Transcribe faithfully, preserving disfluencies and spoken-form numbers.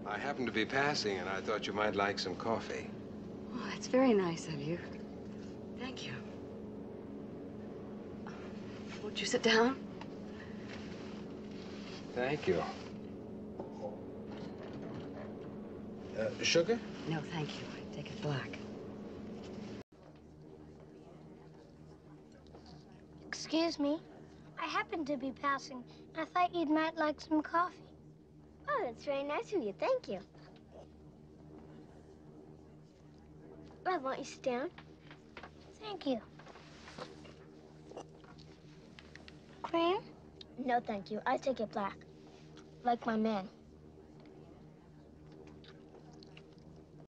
I happened to be passing, and I thought you might like some coffee. Oh, that's very nice of you. Thank you. Won't you sit down? Thank you. Uh, sugar? No, thank you. I take it black. Excuse me. I happened to be passing, and I thought you might like some coffee. Oh, that's very nice of you. Thank you. Well, won't you sit down? Thank you. Cream? No, thank you. I take it black. Like my man.